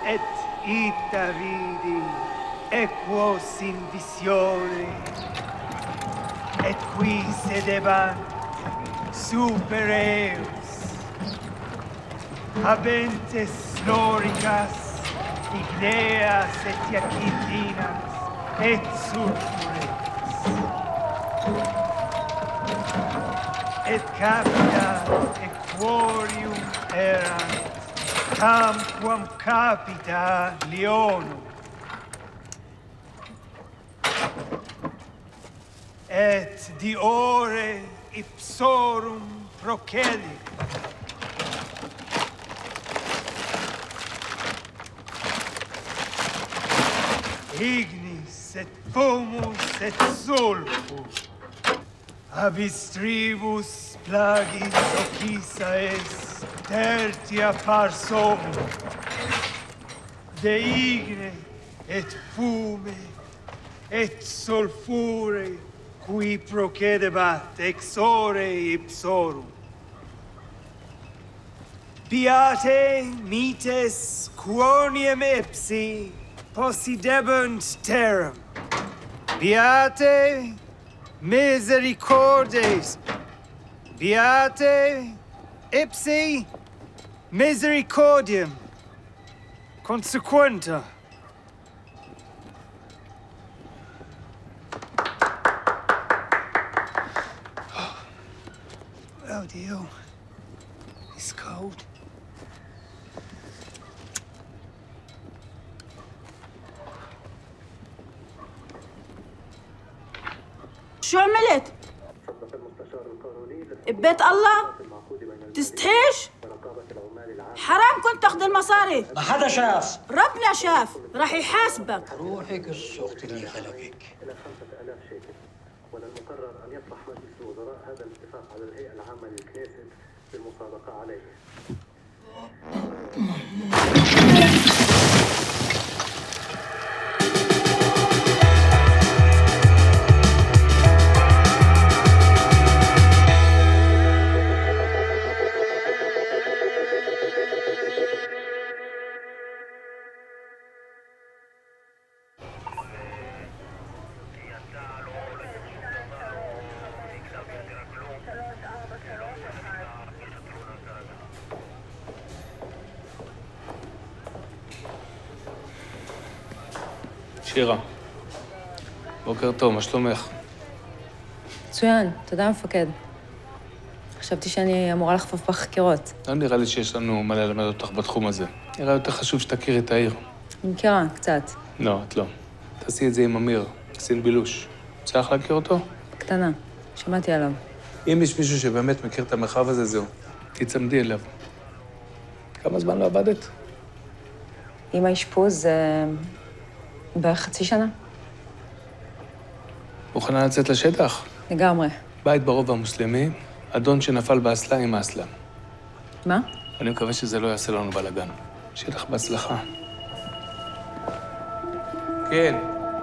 et ita vidi, equos in visione, et qui sedebant super eos, habentes loricas, igneas et iacintinas, et sulfures, et capita equorium erant, tamquam capita leonum, et diore ipsorum procelit. Ignis et fumus et sulfur, abis tribus plagis ocisa est, tertia parsum, de igne et fume et sulfure, qui procedebat ex ore ipsorum. Beate mites quoniam ipsi possidebunt terram. Beate misericordes. Beate ipsi misericordiam consequenta. Oh, Dio. It's cold. شو عملت؟ ببيت الله؟ تستحيش؟ حرام كنت تاخذ المصاري. ما حدا شاف. ربنا شاف، راح يحاسبك. روحي قص اختي اللي خلقك. إلى 5000 شيكل. وللمقرر أن يطرح مجلس الوزراء هذا الاتفاق على الهيئة العامة للكنيست بالمصادقة عليه. שירה, בוקר טוב, מה שלומך? מצוין, תודה מפקד. חשבתי שאני אמורה לחפוף בחקירות. לא נראה לי שיש לנו מה ללמד אותך בתחום הזה. נראה יותר חשוב שתכירי את העיר. אני מכירה, קצת. לא, את לא. תעשי את זה עם אמיר, קצין בילוש. רוצה לך להכיר אותו? בקטנה, שמעתי עליו. אם יש מישהו שבאמת מכיר את המרחב הזה, זהו. תצמדי אליו. כמה זמן לא עבדת? עם האשפוז, בערך חצי שנה. מוכנה לצאת לשטח? לגמרי. בית ברובע המוסלמי, אדון שנפל באסלה עם האסלה. מה? אני מקווה שזה לא יעשה לנו בלגן. שיהיה לך בהצלחה. כן.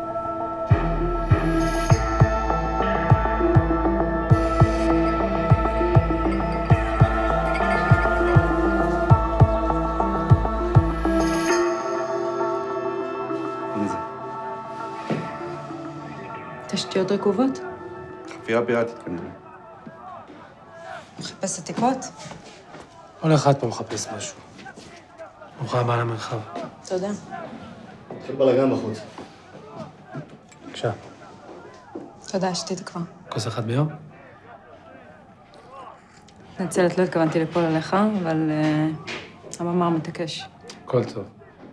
תשתיות רקובות? חפירה פיראטית כנראה. מחפש עתיקות? כל אחד פה מחפש משהו. ברוכה הבאה למרחב. תודה. התחיל בלגן בחוץ. בבקשה. תודה, שתית כבר. כוס אחת ביום? מתנצלת, לא התכוונתי ליפול עליך, אבל המאמר מתעקש. הכל טוב.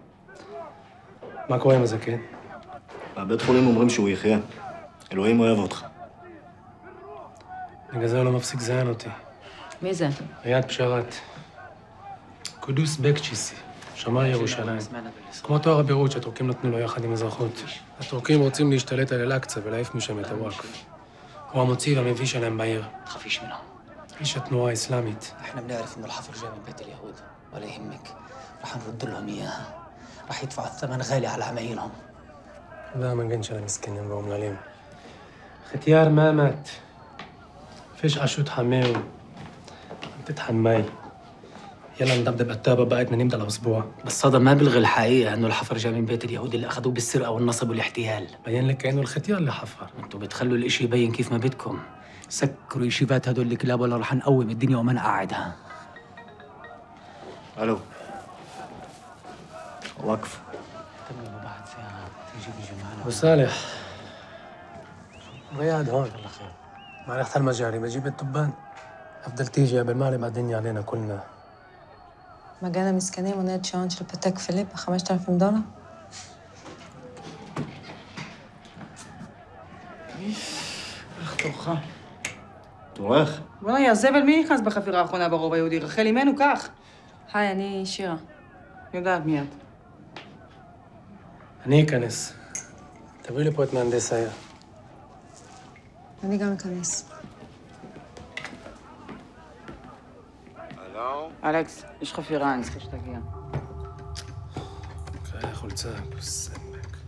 מה קורה עם הזקן? בבית חולים אומרים שהוא יחיה. אלוהים אוהב אותך. בגלל זה הוא לא מפסיק לזיין אותי. מי זה? ריאד פשרת. קודוס בקצ'יסי, שמר ירושלים. כמו תואר הבירות שהטורקים נתנו לו יחד עם אזרחות. הטורקים רוצים להשתלט על אל-אקצא ולהעיף משם את הוואקף. הוא המוציא והמביא שלהם בעיר. تخافيش منهم. איש התנועה האסלאמית. احنا بنعرف انه الحفر جاي من بيت اليهود ولا يهمك. رح نرد لهم اياها. رح يدفعوا الثمن غالي على عمايلهم. זה המנגן של המסכנים והאומללים. ختيار ما مات. فيش عشود حماه. تتحماي. يلا ندبدب التابة بعد ما نمضي الأسبوع. بس هذا ما بلغي الحقيقة إنه الحفر جاي من بيت اليهود اللي أخذوه بالسرقة والنصب والاحتيال. بين لك إنه الختيار اللي حفر. أنتوا بتخلوا الإشي يبين كيف ما بدكم. سكروا يشيفات هدول الكلاب ولا رح نقوم الدنيا وما نقعدها. الو وقف. تمام بعد فيها تيجي معنا. أبو صالح رياض هون. الله خير. ما رحت المجاري بجيب التبان. أفضل تيجي قبل ما نبقى الدنيا علينا كلنا. מגן המסכנים עונה את שעון של פתק פיליפ $5,000. איך תורך? תורך? וואי, הזבל מי נכנס בחפירה האחרונה ברוב היהודי? רחל אימנו כך. היי, אני שירה. יודעת מי את. אני אכנס. תביאי לי פה את מהנדס העיר. אני גם אכנס. אלכס, יש חפירה, אני צריכה שתגיע. קרא חולצה, סמק.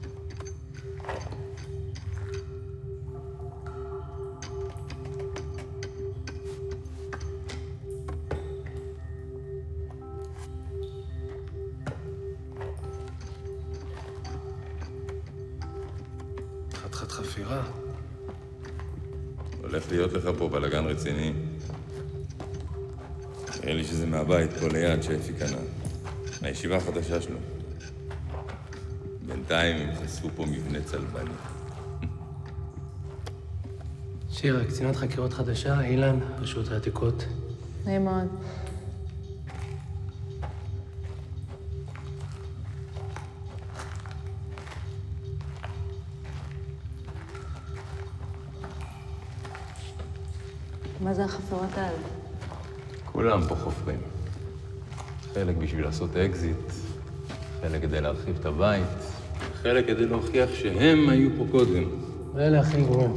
חתיכת חפירה. הולך להיות לך פה בלגן רציני. נראה לי שזה מהבית פה ליד שאפי קנה. מהישיבה החדשה שלו. בינתיים הם חשפו פה מבנה צלבני. שירה, קצינת חקירות חדשה, אילן, רשות העתיקות. נעים מאוד. מה זה החפירות האלה? כולם פה חופרים. חלק בשביל לעשות אקזיט, חלק כדי להרחיב את הבית, חלק כדי להוכיח שהם היו פה קודם. ואלה הכי גרועים.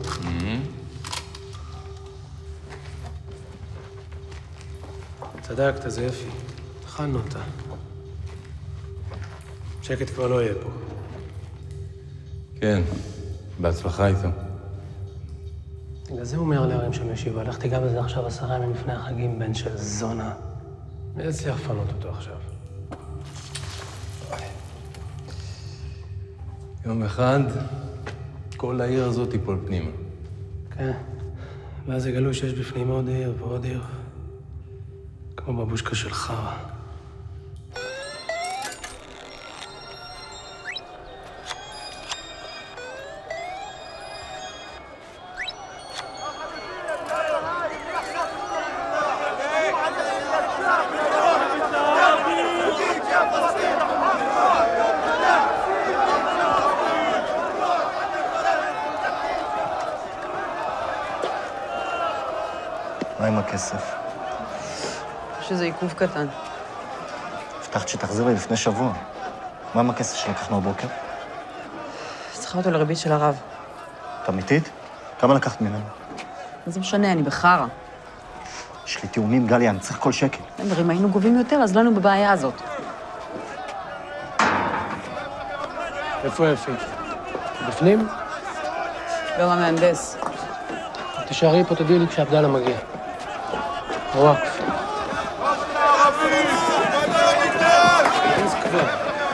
צדקת, זה יפי. הכנו אותה. שקט כבר לא יהיה פה. כן, בהצלחה איתו. בגלל זה הוא אומר להרים שם ישיבה. הלכתי גם בזה עכשיו 10 ימים לפני החגים, בן של זונה. מי יצליח לפנות אותו עכשיו? יום אחד, כל העיר הזאת תיפול פנימה. כן. ואז יגלו שיש בפנים עוד עיר ועוד עיר. כמו בבושקה של חרא. מה עם הכסף? יש איזה עיכוב קטן. הבטחת שתחזיר לי לפני שבוע. מה עם הכסף שלקחנו הבוקר? צריכה אותו לריבית של הרב. את אמיתית? כמה לקחת ממנו? מה זה משנה, אני בחרא. יש לי תאומים, גליה, אני צריך כל שקל. אם היינו גובים יותר, אז לא היינו בבעיה הזאת. איפה יפי? בפנים? גם המהנדס. תשארי פה, תודיעי לי כשעבדאללה מגיע. וואקף. איזה כבר.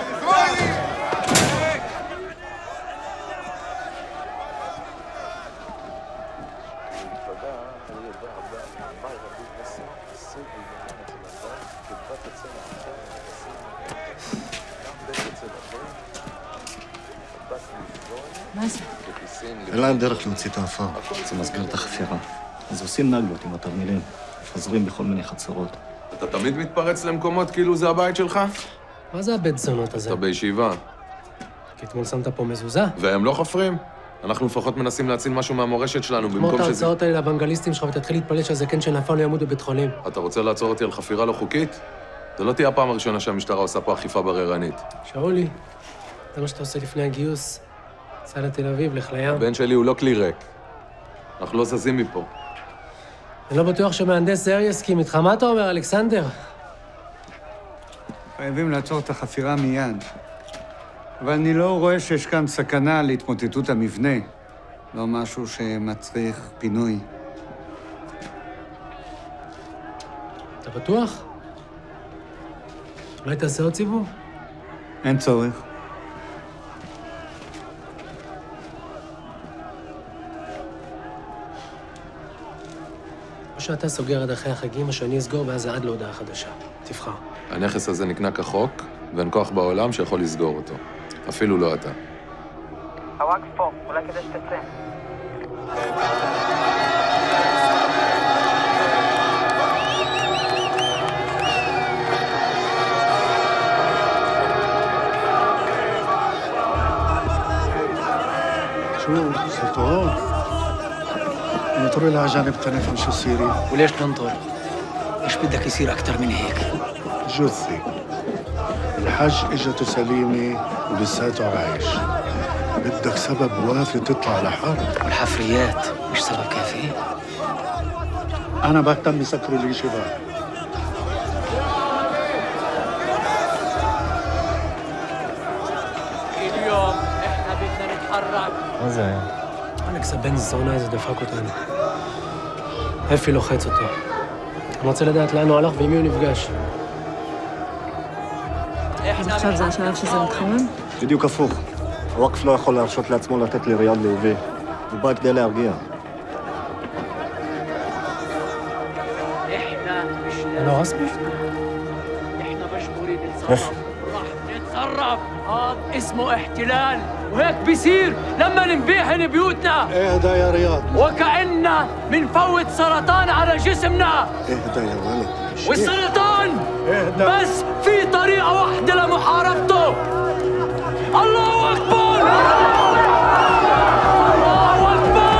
מה זה? אין להם דרך להוציא את האפר. זה מסגר את החפירה. אז עושים נגלות עם התרמילים. מפזרים בכל מיני חצרות. אתה תמיד מתפרץ למקומות כאילו זה הבית שלך? מה זה הבית זונות הזה? אתה בישיבה. כי אתמול שמת פה מזוזה. והם לא חופרים? אנחנו לפחות מנסים להציל משהו מהמורשת שלנו כמו במקום את שזה... ההרצאות האלה לאוונגליסטים שלך ותתחיל להתפלל שהזקן שנפל לא ימות בבית חולים. אתה רוצה לעצור אותי על חפירה לא חוקית? זה לא תהיה הפעם הראשונה שהמשטרה עושה פה אכיפה בררנית. שאולי, זה מה שאתה עושה לפני הגיוס. סע לתל אביב, לך לים. הבן שלי הוא לא כלי ריק. אנחנו לא זזים מפה. אני לא בטוח שמהנדס זהר יסכים איתך. מה אתה אומר, אלכסנדר? חייבים לעצור את החפירה מיד. אבל אני לא רואה שיש כאן סכנה להתמוטטות המבנה. לא משהו שמצריך פינוי. אתה בטוח? אולי תעשה עוד סיבוב? אין צורך. או שאתה סוגר עד אחרי החגים, או שאני אסגור, ואז זה עד להודעה חדשה. תבחר. הנכס הזה נקנה כחוק, ואין כוח בעולם שיכול לסגור אותו. אפילו לא אתה. הוואקף פה, אולי כדי שתצא. شو سلطان؟ انطر لها جانب تنفهم شو السيري؟ وليش ننطر؟ ايش بدك يصير أكتر من هيك؟ جثي الحج اجته سليمة ولساته عايش بدك سبب وافي تطلع لحرب والحفريات مش سبب كافي؟ أنا بهتم بسكر اليشيبات اليوم احنا بدنا نتحرك. מה זה היה? אלכס הבן זונה הזה דפק אותנו. אפי לוחץ אותו. אני רוצה לדעת לאן הוא הלך ועם מי הוא נפגש. אז עכשיו זה השלב שזה מתחמם? בדיוק הפוך. הוואקף לא יכול להרשות לעצמו לתת לריאד להוביל. הוא בא כדי להרגיע. לא רסמי? איך? نتصرف هذا اسمه احتلال وهيك بيصير لما نبيحن بيوتنا. اهدى يا رياض وكأننا منفوت سرطان على جسمنا. اهدى يا ولد والسرطان اهدى بس في طريقة واحدة لمحاربته. الله أكبر. الله أكبر.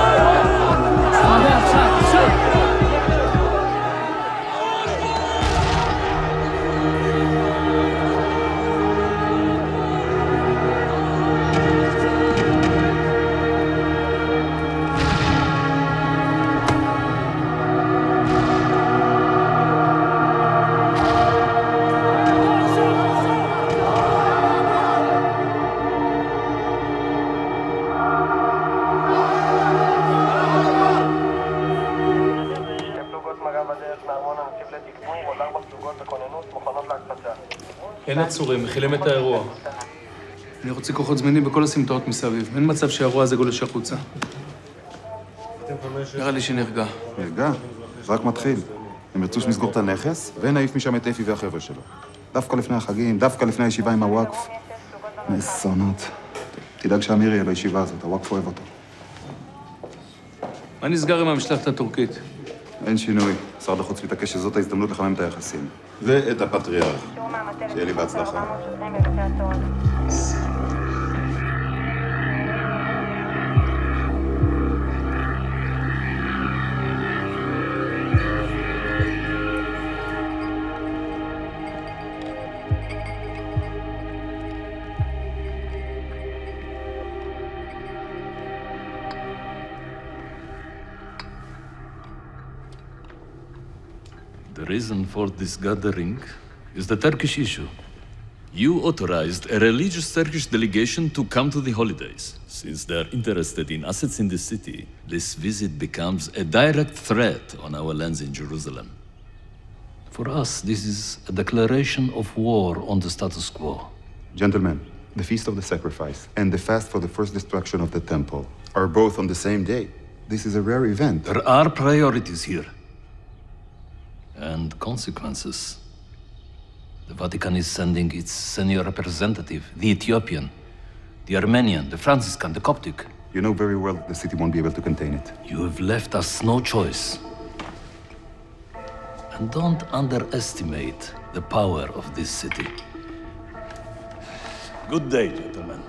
אין עצורים, מכילים את האירוע. אני רוצה כוחות זמינים בכל הסמטאות מסביב. אין מצב שהאירוע הזה גולש החוצה. נראה לי שנרגע. נרגע? זה רק מתחיל. הם ירצו שנסגור את הנכס, ונעיף משם את אפי והחבר'ה שלו. דווקא לפני החגים, דווקא לפני הישיבה עם הוואקף. מסונות. תדאג שאמיר יהיה בישיבה הזאת, הוואקף אוהב אותו. מה נסגר עם המשלחת הטורקית? אין שינוי. משרד החוץ מתעקש שזאת ההזדמנות לחמם את היחסים. ואת הפטריארך. שיהיה לי בהצלחה. The reason for this gathering is the Turkish issue. You authorized a religious Turkish delegation to come to the holidays. Since they're interested in assets in the city, this visit becomes a direct threat on our lands in Jerusalem. For us, this is a declaration of war on the status quo. Gentlemen, the Feast of the Sacrifice and the fast for the first destruction of the temple are both on the same day. This is a rare event. There are priorities here. And consequences. The Vatican is sending its senior representative, the Ethiopian, the Armenian, the Franciscan, the Coptic. You know very well the city won't be able to contain it. You have left us no choice. And don't underestimate the power of this city. Good day, gentlemen.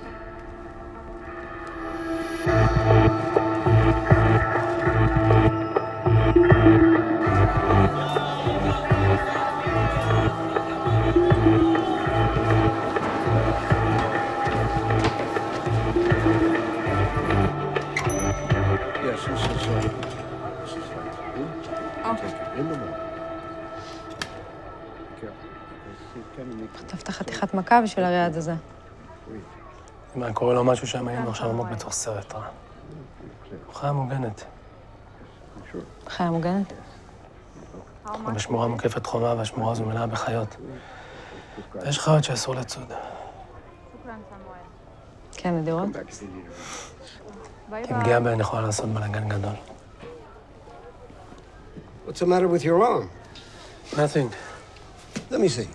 חטפת חתיכת מכה בשביל הריאד הזה. אם היה קורה לו משהו שם, היינו עכשיו עמוק בתוך סרט רע. חיה מוגנת. חיה מוגנת? אנחנו בשמורה מוקפת חומה, והשמורה הזו מלאה בחיות. יש לך עוד שאסור לצוד. כן, נדירות. אם פגיעה בהן יכולה לעשות בלגן גדול. What's the matter with your arm? Nothing. Let me see.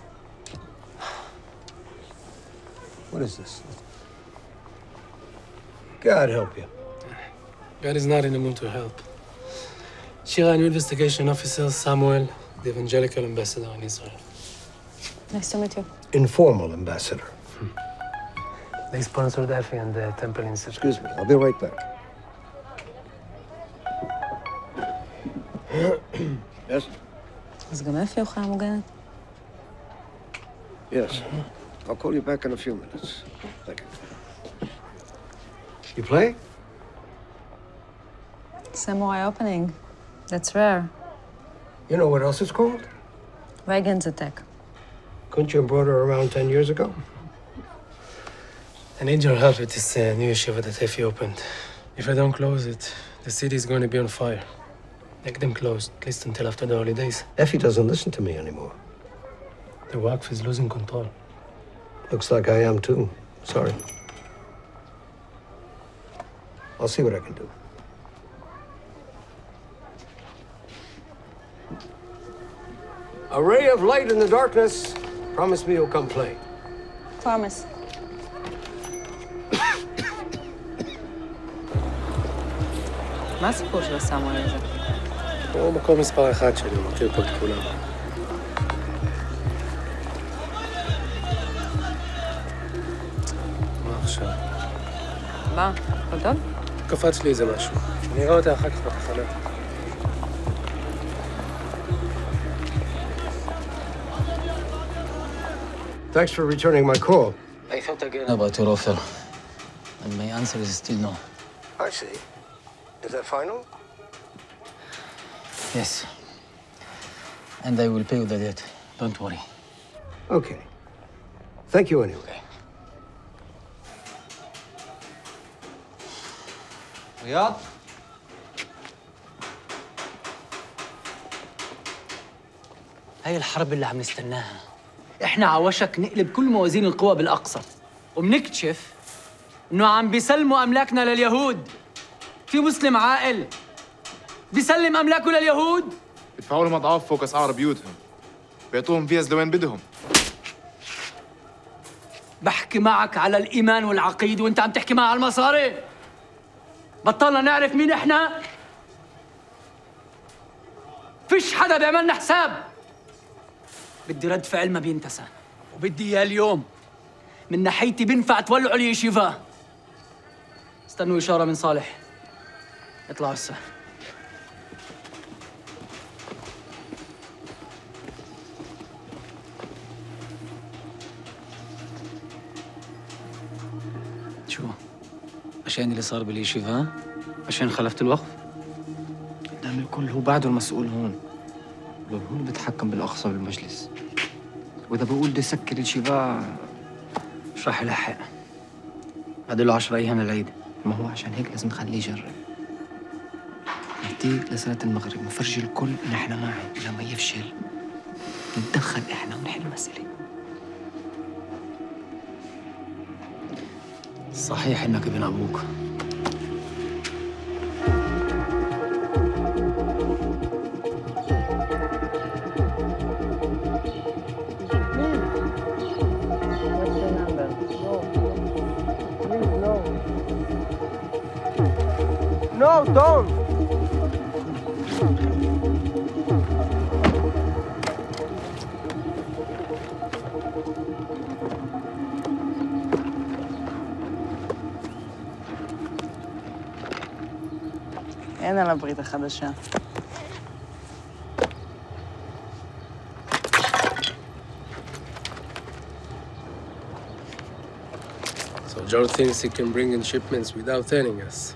What is this? God help you. God is not in the mood to help. Shira, new investigation officer Samuel, the evangelical ambassador in Israel. Nice to meet you. Informal ambassador. They sponsored Effie and the Temple Institute. Excuse me, I'll be right back. Yes? אז גם אפי אוכל מוגנת. Yes. I'll call you back in a few minutes. Thank you. You play? Samurai opening. That's rare. You know what else it's called? Reagan's attack. Couldn't you have brought her around 10 years ago? I need your help with this new yeshiva that Effie opened. If I don't close it, the city is going to be on fire. Make them closed, at least until after the holidays. Effie doesn't listen to me anymore. The Waqf is losing control. Looks like I am too. Sorry. I'll see what I can do. A ray of light in the darkness. Promise me you'll come play. Promise. מה הסיפור של הסמואל הזה? הוא מקום מספר 1 שלי, הוא מכיר פה את כולם. מה עכשיו? מה? הכל טוב? קפץ לי איזה משהו. אני אראה אותה אחר כך בתחנה. Thanks for returning my call. I thought again about your offer, and my answer is still no. I see. Is that final? Yes. And I will pay you the debt. Don't worry. Okay. Thank you anyway. ריאד? هاي الحرب اللي عم نستناها. احنا على وشك نقلب كل موازين القوى بالاقصى وبنكتشف انه عم بيسلموا املاكنا لليهود. في مسلم عاقل بيسلم املاكه لليهود؟ بيدفعوا لهم اضعاف فوق اسعار بيوتهم. بيعطوهم فيز لوين بدهم. بحكي معك على الايمان والعقيده وانت عم تحكي معي على المصاري. بطلنا نعرف مين احنا؟ فيش حدا بيعملنا حساب. بدي رد فعل ما بينتسى وبدي اياه اليوم. من ناحيتي بينفع تولعوا اليشيفا. استنوا اشاره من صالح. اطلعوا هسه. شو؟ عشان اللي صار باليشيفا؟ عشان خلفت الوقف؟ قدام الكل هو بعده المسؤول هون. لو هو اللي بيتحكم بالاقصى بالمجلس. واذا بقول بدي سكر الشباب مش راح يلحق. بعد له 10 ايام للعيد. ما هو عشان هيك لازم نخليه يجرب. نديه لصلاة المغرب نفرجي الكل ان احنا معه. لما يفشل نتدخل احنا ونحل المسألة. صحيح انك ابن ابوك. No, don't. אין על הברית החדשה. So George thinks he can bring in shipments without telling us.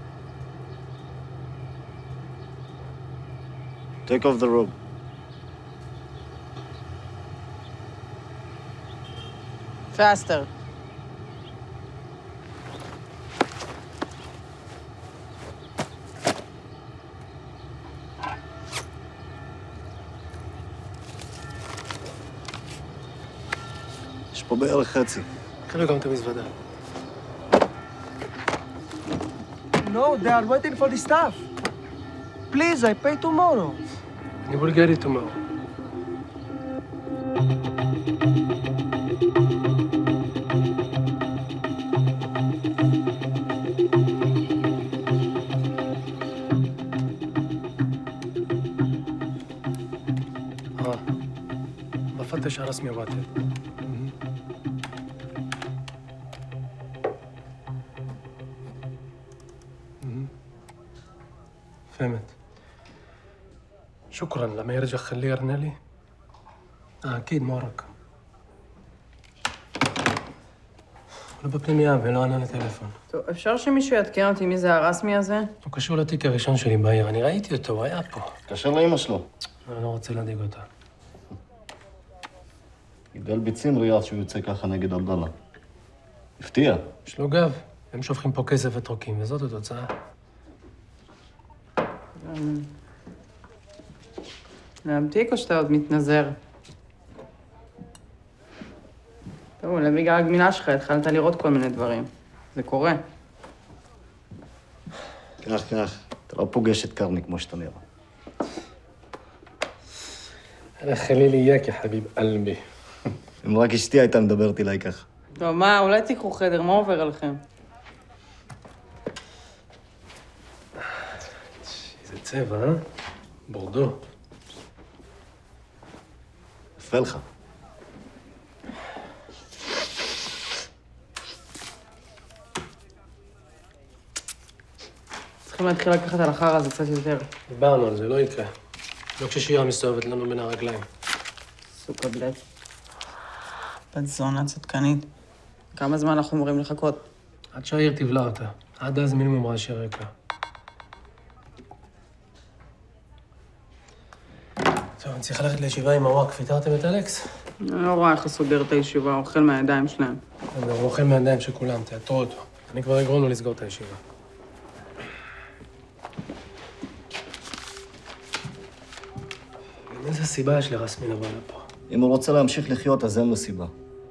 Take off the robe. Faster. יש פה בערך חצי. קחו גם את המזוודה. No, they are waiting for the staff. Please, I pay tomorrow. You will get it tomorrow. بفتش على رسمي واتد. فهمت. شكرا. لما يرجع خليه يرن لي. اكيد ما ركب. לא בפנימיה ולא ענה לטלפון. טוב, אפשר שמישהו יעדכן אותי מי זה הרסמי הזה? הוא קשור לתיק הראשון שלי בעיר, אני ראיתי אותו, הוא היה פה. קשר לאמא שלו. אני לא רוצה להדאיג אותה. גידל ביצים ריאד שהוא יוצא ככה נגד עבדאללה. הפתיע. יש לו גב, הם שופכים פה כסף ותרוקים, וזאת התוצאה. להמתיק או שאתה עוד מתנזר? טוב, אולי בגלל הגמילה שלך התחלת לראות כל מיני דברים. זה קורה. כך. אתה לא פוגש את קרני כמו שאתה נראה. אני חלילי איאק, יא חביב אלבי. אם רק אשתי הייתה מדברת אליי ככה. טוב, מה, אולי תיקחו חדר, מה עובר עליכם? איזה צבע, אה? בורדו. יפה לך. צריכים להתחיל לקחת על החרא הזה קצת יותר. דיברנו על זה, לא יקרה. לא כששירה מסתובבת לנו בין הרגליים. סוכה בלט. בת זונה צדקנית. כמה זמן אנחנו אמורים לחכות? עד שהעיר תבלע אותה. עד אז מינימום רעשי רקע. טוב, אני צריך ללכת לישיבה עם הוואקף. פיטרתם את אלכס? אני לא רואה איך הוא סוגר את הישיבה, הוא אוכל מהידיים שלהם. הוא אוכל מהידיים של כולם, תיאטרו אותו. אני כבר אגרום לו לסגור את הישיבה. איזה סיבה יש לרסמי לבוא לפה? אם הוא רוצה להמשיך לחיות, אז אין לו סיבה.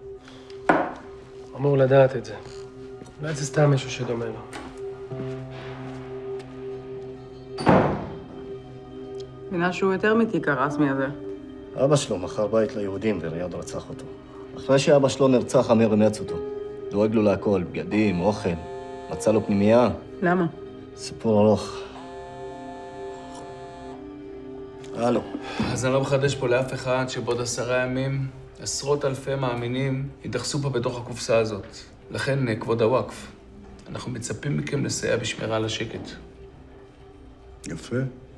אמור לדעת את זה. אולי זה סתם מישהו שדומה לו. מבינה שהוא יותר מתיק הרסמי הזה. אבא שלו מכר בית ליהודים וריאד רצח אותו. אחרי שאבא שלו נרצח, אמיר אמץ אותו. דואג לו להכל, בגדים, אוכל. מצא לו פנימייה. למה? סיפור ארוך. הלו. אז אני לא מחדש פה לאף אחד שבעוד 10 ימים עשרות אלפי מאמינים יידחסו פה בתוך הקופסה הזאת. לכן, כבוד הוואקף, אנחנו מצפים מכם לסייע בשמירה על השקט. יפה.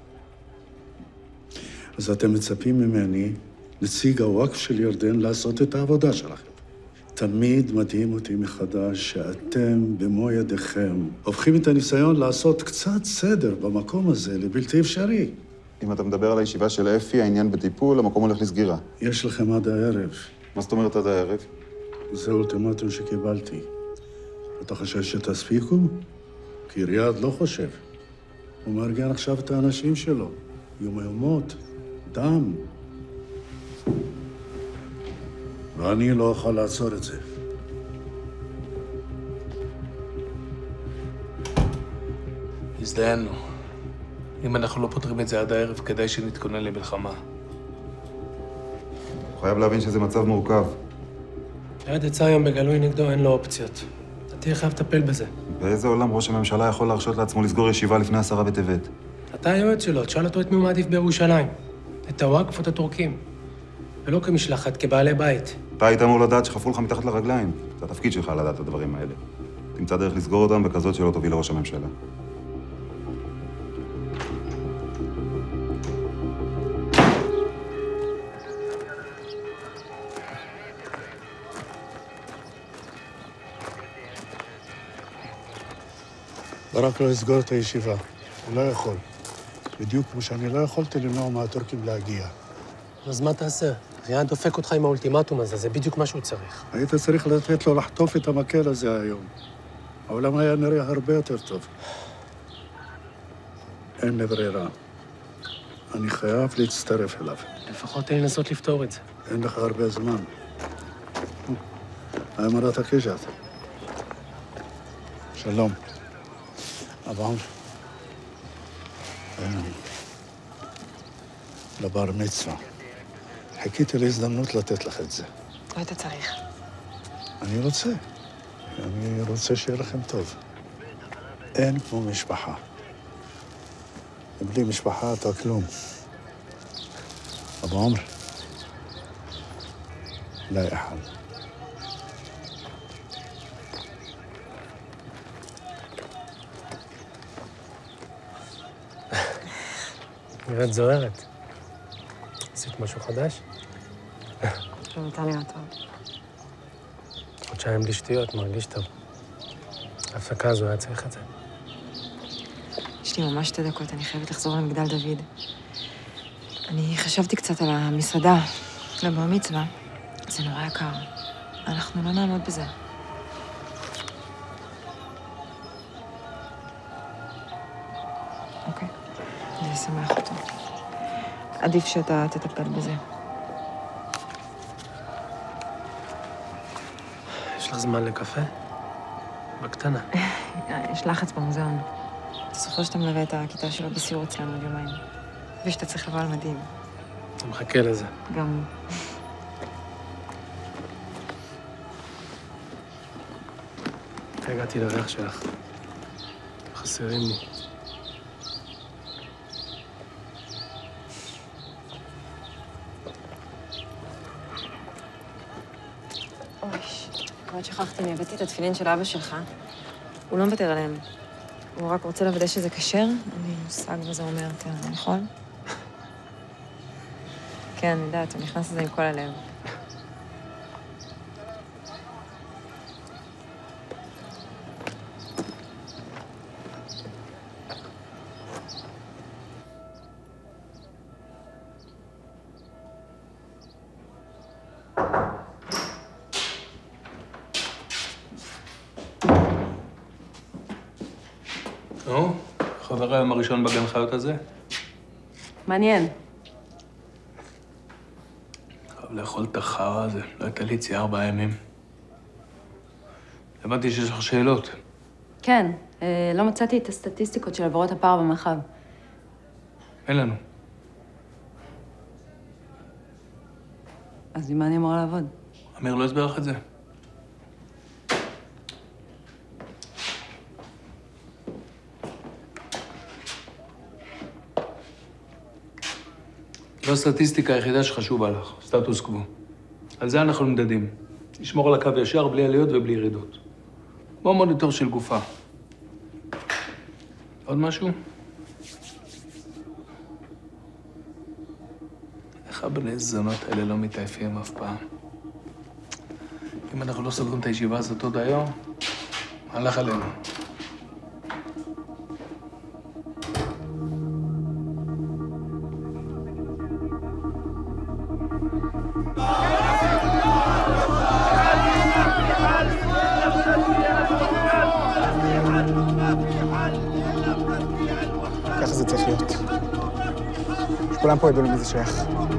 אז אתם מצפים ממני, נציג הוואקף של ירדן, לעשות את העבודה שלכם. תמיד מדהים אותי מחדש שאתם במו ידיכם הופכים את הניסיון לעשות קצת סדר במקום הזה לבלתי אפשרי. אם אתה מדבר על הישיבה של אפי, העניין בטיפול, המקום הולך לסגירה. יש לכם עד הערב. מה זאת אומרת עד הערב? זה אולטימטום שקיבלתי. אתה חושב שתספיקו? כי ריאד לא חושב. הוא מארגן עכשיו את האנשים שלו. יומות, דם. ואני לא אוכל לעצור את זה. הזדיינו. אם אנחנו לא פותרים את זה עד הערב, כדאי שנתכונן למלחמה. הוא חייב להבין שזה מצב מורכב. ריאד יצא היום בגלוי נגדו, אין לו אופציות. אתה תהיה חייב לטפל בזה. באיזה עולם ראש הממשלה יכול להרשות לעצמו לסגור ישיבה לפני 10 בטבת? אתה היועץ שלו, תשאל אותו את מי הוא מעדיף בירושלים. את הוואקף או את הטורקים. ולא כמשלחת, כבעלי בית. אתה היית אמור לדעת שחפרו לך מתחת לרגליים. זה התפקיד שלך לדעת את הדברים האלה. תמצא דרך לסגור אותם בכזאת שלא תוביל לראש הממשלה. רק לא לסגור את הישיבה. הוא לא יכול. בדיוק כמו שאני לא יכולתי למנוע מהטורקים להגיע. אז מה תעשה? ריאד דופק אותך עם האולטימטום הזה, זה בדיוק מה שהוא צריך. היית צריך לתת לו לחטוף את המקל הזה היום. העולם היה נראה הרבה יותר טוב. אין לי ברירה. אני חייב להצטרף אליו. לפחות תן לנסות לפתור את זה. אין לך הרבה זמן. هاي مراتك اجت. שלום. אבא עמר. לבר מצווה. חיכיתי להזדמנות לתת לך את זה. לא היית צריך. אני רוצה שיהיה לכם טוב. אין כמו משפחה. בלי משפחה אתה כלום. אבא עמר. لا أحد. נראית זוהרת. עשית משהו חדש? לא נתן לי טוב. חודשיים בלי שטויות, מרגיש טוב. ההפסקה הזו היה צריך את זה. יש לי ממש 2 דקות, אני חייבת לחזור למגדל דוד. אני חשבתי קצת על המסעדה, לבר מצווה. זה נורא יקר. אנחנו לא נעמוד בזה. אוקיי, זה ישמח אותו. עדיף שאתה תטפל בזה. יש לך זמן לקפה? בקטנה. יש לחץ במוזיאון. אתה זוכר שאתה מלווה את הכיתה שלו בסיור אצלנו עוד יומיים. ושאתה צריך לבוא על מדים. אתה מחכה לזה. גם... הגעתי לריח שלך. חסרים לי. אוי, כמעט שכחתי, אני הבאתי את התפילין של אבא שלך. הוא לא מוותר עליהם. הוא רק רוצה לוודא שזה כשר. אין לי מושג מה זה אומר, אתה יכול? כן, אני יודעת, הוא נכנס לזה עם כל הלב. נו, חוזר היום הראשון בגן חיות הזה? מעניין. חייב לאכול את החרא הזה, לא הייתה לי יציאה 4 ימים. הבנתי שיש לך שאלות. כן, לא מצאתי את הסטטיסטיקות של עבירות הפער במרחב. אין לנו. אז עם מה אני אמורה לעבוד? אמיר לא הסבר לך את זה. זו הסטטיסטיקה היחידה שחשובה לך, סטטוס קוו. על זה אנחנו נמדדים. לשמור על הקו ישר, בלי עליות ובלי ירידות. כמו מוניטור של גופה. עוד משהו? איך הבני זונות האלה לא מתעייפים אף פעם? אם אנחנו לא סוגרים את הישיבה הזאת עוד היום, הלך עלינו. ככה זה צריך להיות. שכולם פה ידעו למי זה שייך.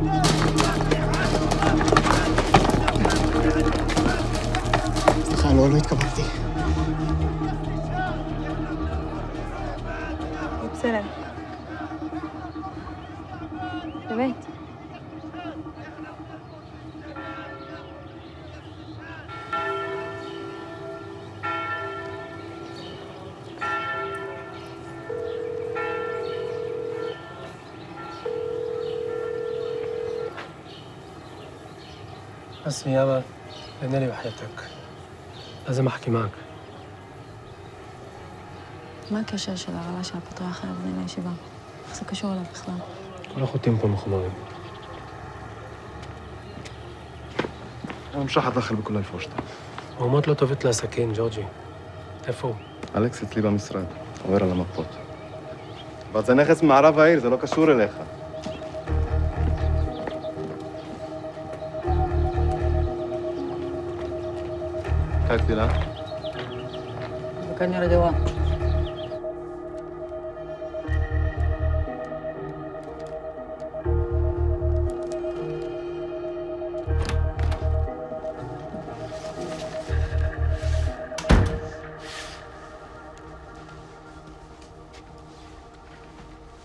סליחה, לא התכוונתי. בסדר. באמת. اسمي يابا لأن لي وحياتك لازم أحكي معك. מה הקשר של הרעלה של הפטריארך הירדני לישיבה? איך זה קשור אליו בכלל? כל החוטים פה מחוברים. أنا مش راح أدخل بكل الفوشطة. מהומות לא טובות לעסקים, ג'ורג'י. איפה הוא? אלכס אצלי במשרד, עובר על המפות. אבל זה נכס ממערב העיר, זה לא קשור אליך. काय तिला? כנראה דואה.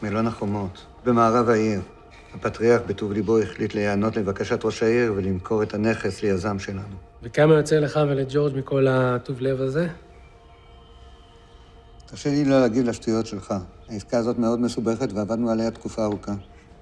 מלון החומות, במערב העיר. הפטריארך בטוב ליבו החליט להיענות לבקשת ראש העיר ולמכור את הנכס ליזם שלנו. וכמה יוצא לך ולג'ורג' מכל הטוב לב הזה? תרשה לי לא להגיב לשטויות שלך. העסקה הזאת מאוד מסובכת ועבדנו עליה תקופה ארוכה.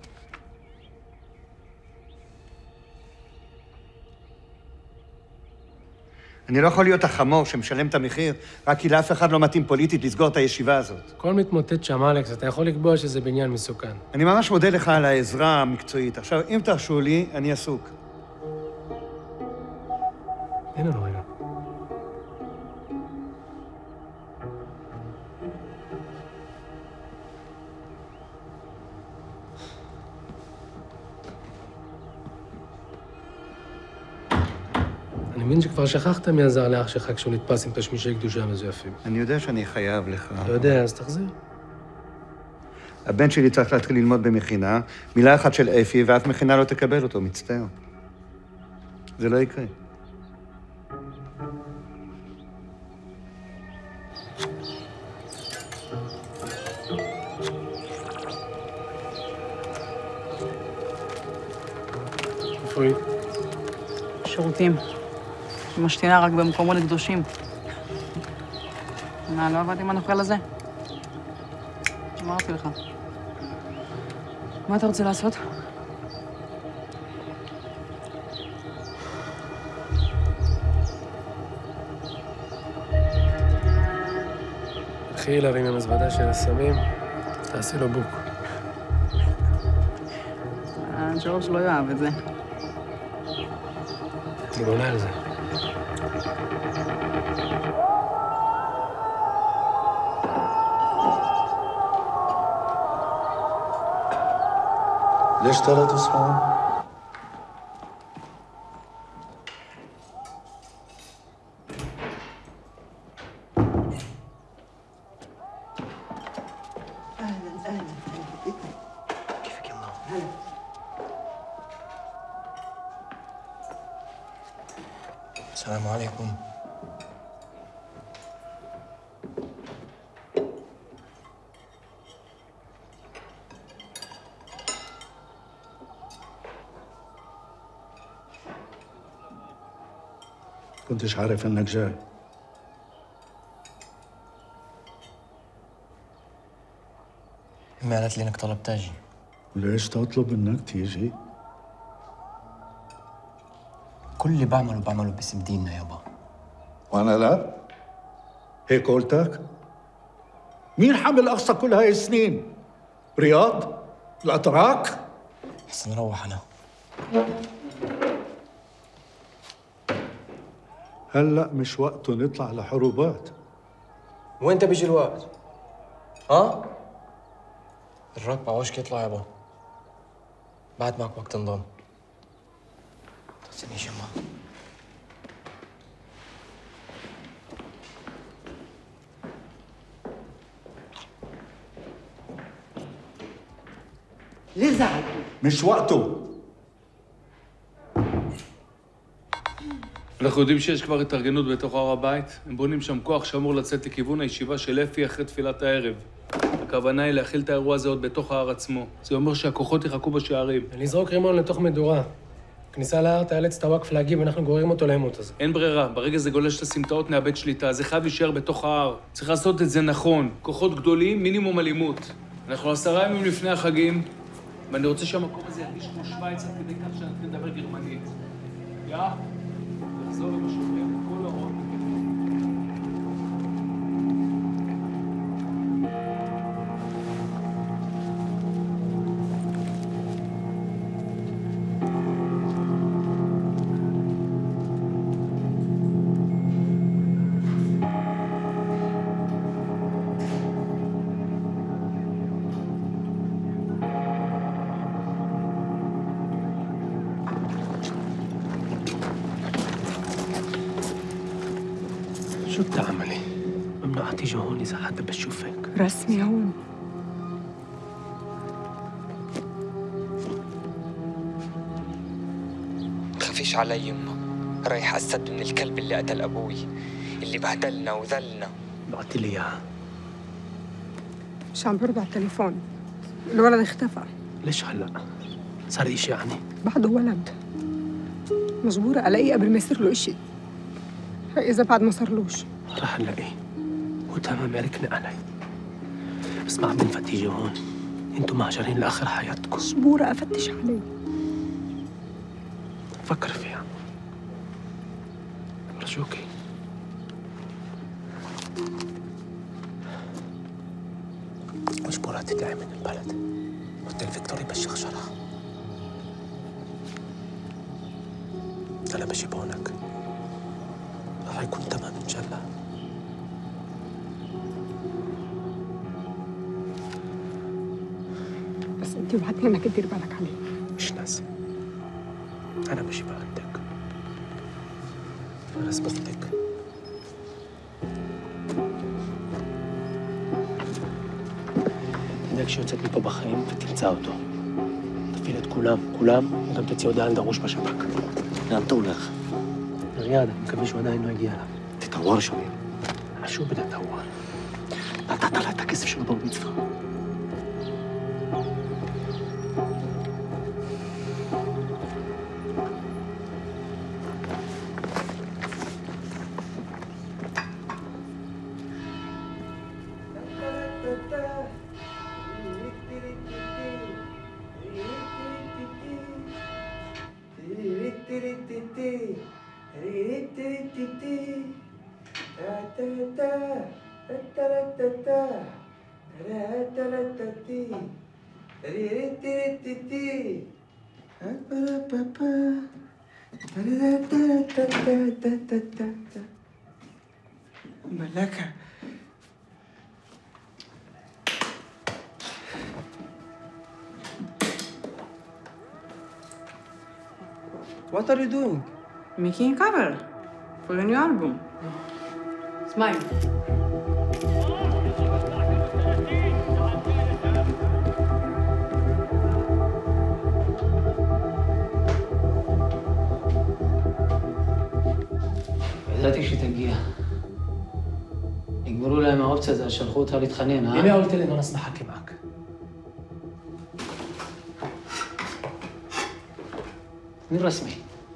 אני לא יכול להיות החמור שמשלם את המחיר, רק כי לאף אחד לא מתאים פוליטית לסגור את הישיבה הזאת. כל מתמוטט שם, אלכס, אתה יכול לקבוע שזה בניין מסוכן. אני ממש מודה לך על העזרה המקצועית. עכשיו, אם תרשו לי, אני עסוק. אין לנו רגע. אני מבין שכבר שכחת מי עזר לאח שלך כשהוא נתפס עם תשמישי קדושה מזויפים. אני יודע שאני חייב לך. אתה יודע, אז תחזיר. הבן שלי צריך להתחיל ללמוד במכינה, מילה אחת של אפי, ואף מכינה לא תקבל אותו, מצטער. זה לא יקרה. איפה היא? שירותים. משתינה רק במקומות קדושים. מה, לא עבדתי עם הנוכל הזה? אמרתי לך. מה אתה רוצה לעשות? תלכי אליו עם המזוודה של הסמים, תעשי לו בוק. ג'ורג' לא יאהב את זה. אני בונה על זה. ليش ثلاث أصحاب؟ السلام عليكم. كنتش عارف انك جاي. امي قالت لي انك طلبت اجي. ليش تطلب انك تيجي؟ كل اللي بعمله باسم ديننا يابا. وانا لا؟ هيك قلتك؟ مين حمل قصة كل هاي السنين؟ رياض؟ الأتراك؟ بس نروح انا. هلأ مش وقته نطلع لحروبات. وين بيجي الوقت؟ ها؟ الركب عوشك يطلع يابا. بعد معك وقت نضل. تنسينيش يما. ليه زعلتوا؟ مش وقته. אנחנו יודעים שיש כבר התארגנות בתוך הר הבית. הם בונים שם כוח שאמור לצאת לכיוון הישיבה של אפי אחרי תפילת הערב. הכוונה היא להכיל את האירוע הזה עוד בתוך ההר עצמו. זה אומר שהכוחות יחכו בשערים. לזרוק רימון לתוך מדורה. כניסה להר תאלץ את הוואקף להגיב, ואנחנו גוררים אותו לעימות הזה. אין ברירה, ברגע זה גולש לסמטאות נאבד שליטה. זה חייב להישאר בתוך ההר. צריך לעשות את זה נכון. כוחות גדולים, מינימום אלימות. אנחנו 10 ימים לפני החגים, ואני רוצה שהמקום הזה ירגיש כמו שוויץ עד כדי כך שנתחיל לדבר גרמנית. לחזור עם השופטים, כל ההוראות. شو بتعملي؟ ممنوع تيجي هون إذا حدا بشوفك. رسمي هون. تخافيش علي يما. رايح أسد من الكلب اللي قتل أبوي، اللي بهدلنا وذلنا. بعتي لي إياها. مش عم برد على التليفون. الولد اختفى. ليش هلا؟ صار إشي يعني؟ بعده ولد. مجبورة ألاقيه قبل ما يصير له إشي. هاي إذا بعد ما صارلوش. راح نلاقيه. هو تمام يركني علي. بس ما عم بنفع تيجي هون. انتم مهجرين لآخر حياتكم. مجبورة أفتش عليه. فكر فيها. أرجوكي. مجبورة تطلعي من البلد. قلت لفيكتوري بالشخشرة. أنا بجيب هونك. راح يكون تمام إن شاء الله. بس أنت وعدتني إنك تدير بالك عليه. مش لازم. أنا بجيبها عندك. فارس بختك. عندك شو تسد מפה בחיים ותמצא אותו. תפעיל את כולם, וגם תוציא הודעה על דרוש בשב"כ. לאן אתה הולך? לריאד, אני מקווה שהוא עדיין לא הגיע אליו. תתעורר שמיר. שוב בדה תעורר. נתת לה את הכסף שלו בר מצווה. ملاكة What are you doing? Making a cover for your new album. Smile. ידעתי שתגיע. נגמרו להם האופציה הזו, שלחו אותה להתחנן, אה? הנה قلت لي انه ناس نحكي معك. مين رسمي؟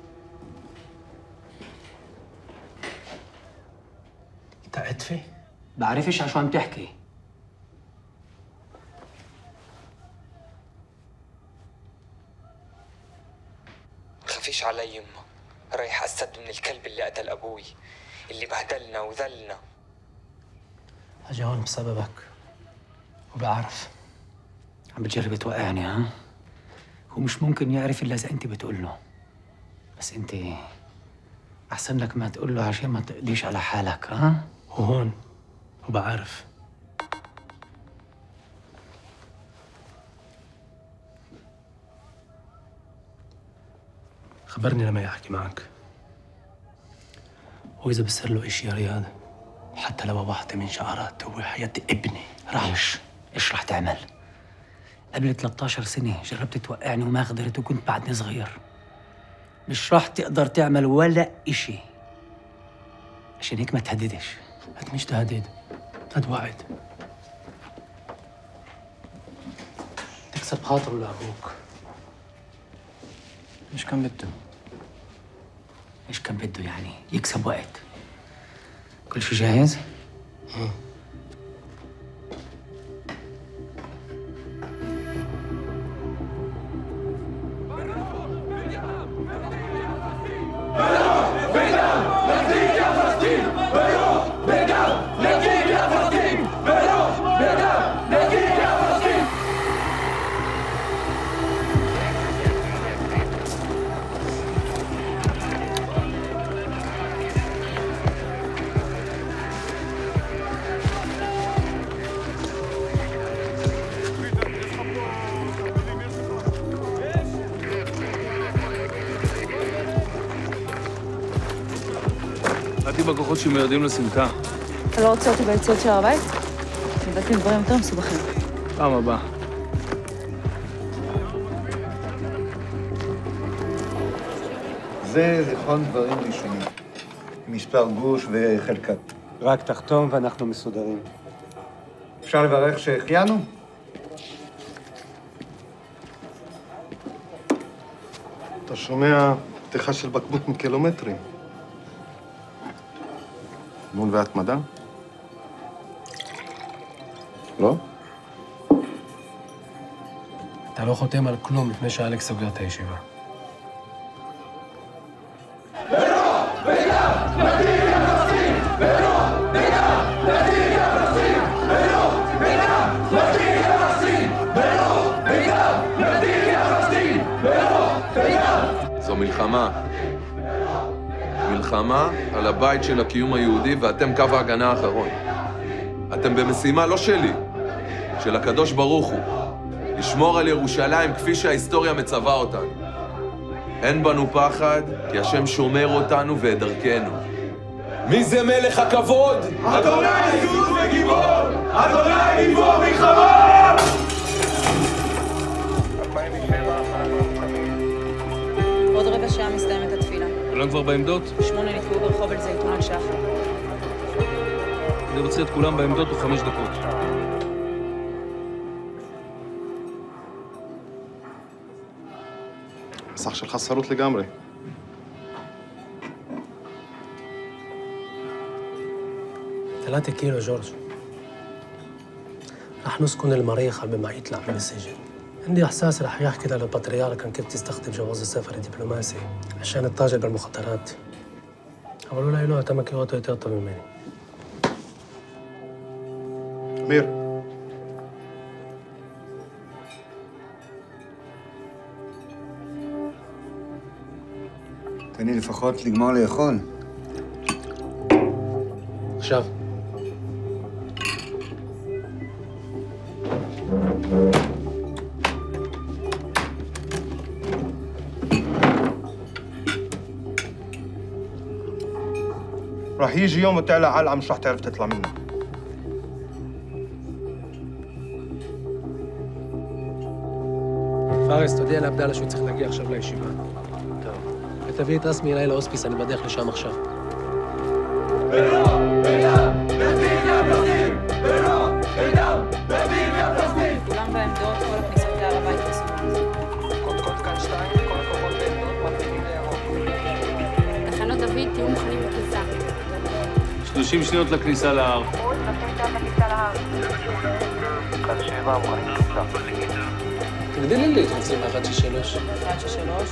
انت عتفي؟ بعرفش عشو عم تحكي. خفيش علي يمه. رايح أسد من الكلب اللي قتل أبوي، اللي بهدلنا وذلنا. أجي هون بسببك وبعرف عم بتجرب توقعني، ها؟ هو مش ممكن يعرف إلا إذا أنت بتقول له. بس أنت أحسن لك ما تقول له عشان ما تقضيش على حالك، ها؟ هو هون وبعرف. خبرني لما يحكي معك. وإذا بصير له إشي يا رياض، حتى لو واحدة من شعرات هو حياة ابني راح. إيش رح تعمل؟ قبل 13 سنة جربت توقعني وما قدرت وكنت بعدني صغير. مش رح تقدر تعمل ولا إشي. عشان هيك ما تهددش. هاد مش تهديد، هاد وعد. تكسب خاطره لأبوك. إيش كان بده؟ إيش كان بده يعني؟ يكسب وقت. كل شي جاهز؟ באתי בכוחות שמיועדים לסמטה. אתה לא רוצה אותי ביציאות של הר הבית? הבאתי דברים יותר מסובכים. פעם הבאה. זה זיכרון דברים ראשונים. מספר גוש וחלקת. רק תחתום ואנחנו מסודרים. אפשר לברך שהחיינו? אתה שומע פתיחה של בקבוק מקילומטרים. אמון והתמדה? לא? אתה לא חותם על כלום לפני שאלכס סוגר את הישיבה. זו מלחמה. מלחמה על הבית של הקיום היהודי, ואתם קו ההגנה האחרון. אתם במשימה לא שלי, של הקדוש ברוך הוא, לשמור על ירושלים כפי שההיסטוריה מצווה אותנו. אין בנו פחד, כי השם שומר אותנו ואת דרכנו. מי זה מלך הכבוד? אדוני עזוז וגיבור! אדוני גיבור מלחמה! עוד רבע שעה מסתיימת התפילה. כולם כבר בעמדות? 8 נתקעו ברחוב אל זייתון על שחר. אני רוצה את כולם בעמדות תוך 5 דקות. המסך שלך שרוט לגמרי. ثلاثة كيلو جورج. رح نسكن المريخ قبل ما يطلع من السجن. عندي إحساس رح يحكي للبطريرك عن كيف تستخدم جواز السفر الدبلوماسي عشان التاجر بالمخدرات. قالوا له إنه تمكي أوتو يتغطى مني. אמיר. תן לי לפחות לגמור לאכול. עכשיו. راح يجي يوم وتعلى علقة مش راح تعرف تطلع منه. פארס, תודיע לעבדאללה שהוא צריך להגיע עכשיו לישיבה. טוב. ותביא את רסמי אליי להוספיס, אני בדרך לשם עכשיו. כולם בעמדות, כל הכניסות להר הבית חסומות. קודקוד כאן 2, כל הכוחות בעמדות, מתחילים לירוק. תחנות דוד, תהיו מוכנים בכניסה. 30 שניות לכניסה להר. תגדילי לי את חוצים ל-163. 163.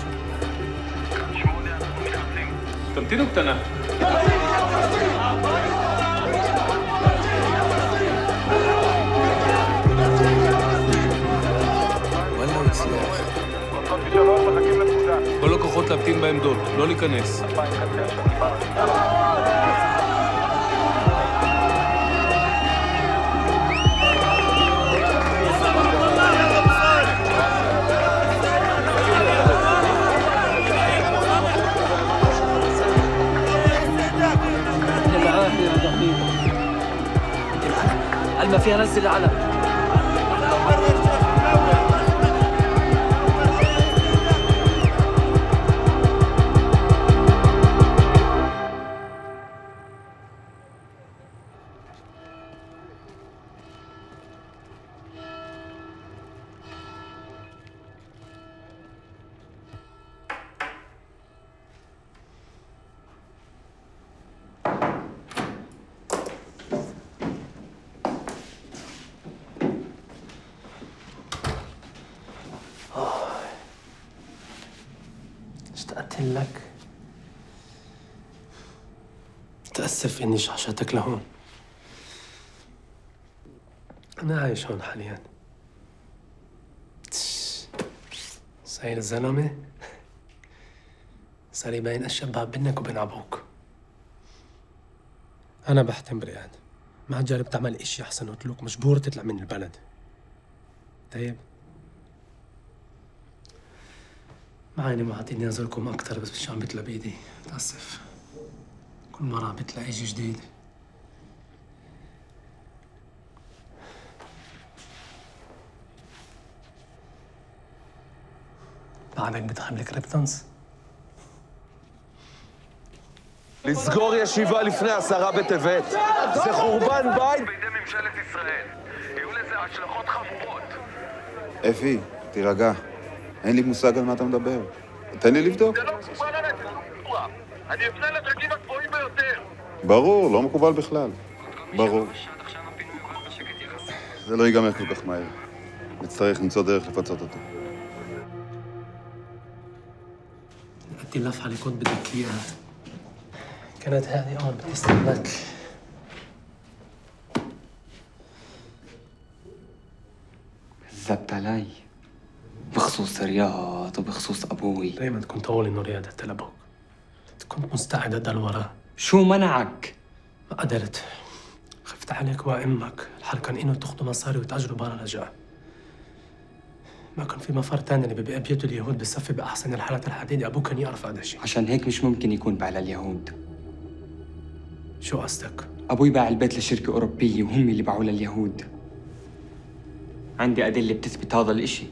תמתינו קטנה. וואלה, הוא הצליח. כל הכוחות להמתין בעמדות, לא להיכנס. علما فيها نزل العلم. اشتقت لك. تأسف إني شحشتك لهون. أنا عايش هون حالياً. صاير زلمة. صار يبين الشباب بينك وبين أبوك. أنا بحتم بريان. ما جرب تعمل إشي أحسن وتلوك مجبور تطلع من البلد. طيب. معايني ما عطيني أزوركم أكتر بس مش عم بيطلع بإيدي. متأسف. كل مرة عم بيطلع إشي جديد. بعدك بتحب الكريبتونز؟ לסגור ישיבה לפני 10 בטבת. זה חורבן בית בידי ממשלת ישראל. יהיו לזה השלכות חמורות. אפי, תירגע. אין לי מושג על מה אתה מדבר. תן לי לבדוק. זה לא מקובל עליי, זה לא מקובל. אני אפנה לדרגים הגבוהים ביותר. ברור, לא מקובל בכלל. ברור. זה לא ייגמר כל כך מהר. נצטרך למצוא דרך לפצות אותו. أدي اللف عليكم بدك إياها. كانت هذه بتستناك. كذبت علي بخصوص رياض وبخصوص أبوي. دايما كنت أقول إنه رياض قتل أبوك. كنت مستعد أدل وراه. شو منعك؟ ما قدرت. خفت عليك وأمك. الحل كان إنه تاخذوا مصاري وتأجروا برا رجع. ما كان في مفر تاني اللي ببيع بيوت اليهود بصفي بأحسن الحالات الحديدة. أبوك كان يعرف هذا الشيء. عشان هيك مش ممكن يكون باع لليهود. شو قصدك؟ أبوي باع البيت لشركة أوروبية وهم اللي باعوه لليهود. عندي أدلة بتثبت هذا الإشي.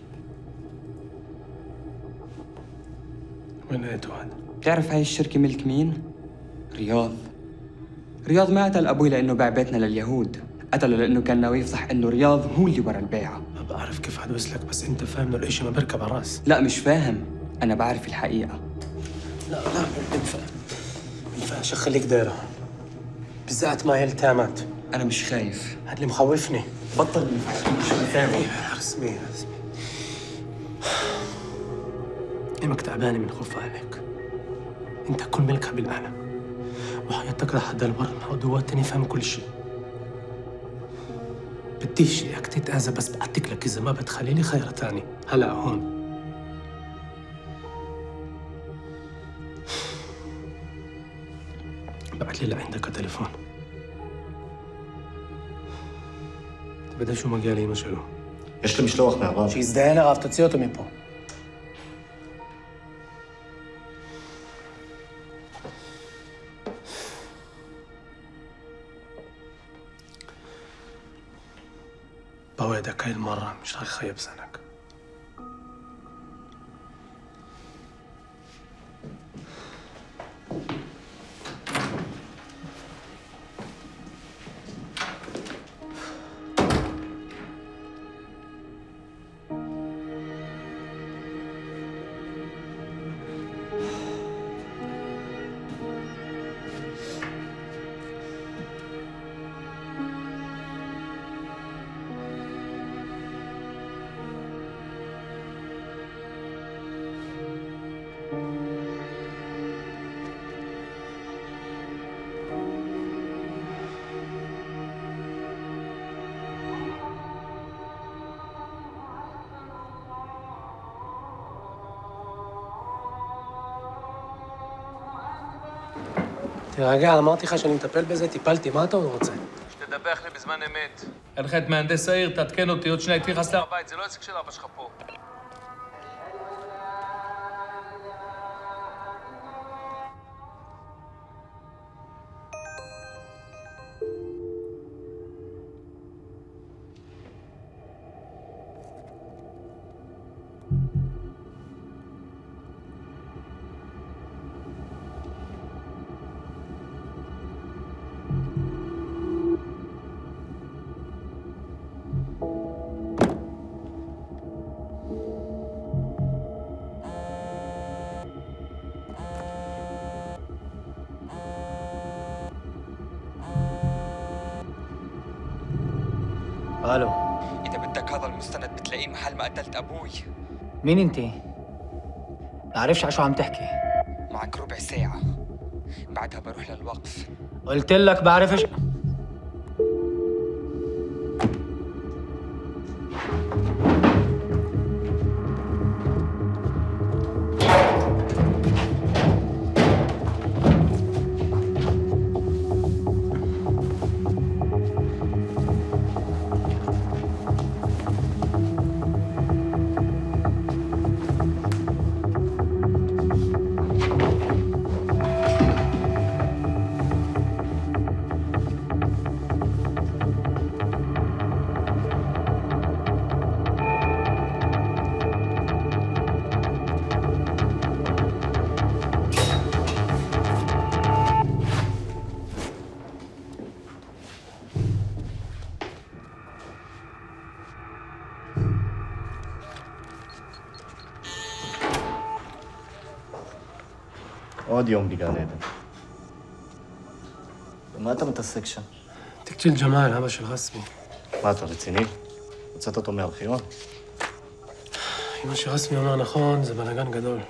وين لقيته هذا؟ بتعرف هاي الشركة ملك مين؟ رياض. رياض ما قتل أبوي لأنه باع بيتنا لليهود، قتله لأنه كان ناوي يفضح إنه رياض هو اللي ورا البيعة. ما بعرف كيف هاد وصلك، بس أنت فاهم إنه الإشي ما بركب على الراس. لا مش فاهم، أنا بعرف الحقيقة. لا ما ينفعش أخليك دايرة، بالذات مع التامات. أنا مش خايف. هاد اللي مخوفني. بطل مش فاهم. رسمي إمك تعبانة من خوف عليك. أنت كل ملكها بالأعلى، وحياتك راح تضل برا عدوات تاني فاهم كل شيء. بديش إياك تتأذى، بس بعتك لك إذا ما بتخلي لي خير تاني. هلا هون بعت لي لعندك تليفون. تبدأ شو مجالي مشغله. יש לי משלוח מהרב. שיזדיין הרב, תוציא אותו מפה. بوعدك هاي المرة مش راح يخيب سنك. תרגע, אמרתי לך שאני מטפל בזה, טיפלתי, מה אתה עוד רוצה? שתדווח לי בזמן אמת. אין לך את מהנדס העיר, תעדכן אותי, עוד שנייה הייתי נכנס להר בית, זה לא עסק של אבא שלך פה. الو، إذا بدك هذا المستند بتلاقيه محل ما قتلت أبوي. مين انتي؟ بعرفش على شو عم تحكي. معك ربع ساعة، بعدها بروح للوقف. قلت لك بعرفش. עוד יום בגן עדן. במה אתה מתעסק שם? תיק של ג'מאל, אבא של רסמי. מה, אתה רציני? הוצאת אותו מארכיון? אם מה שרסמי אומר נכון, זה בלגן גדול.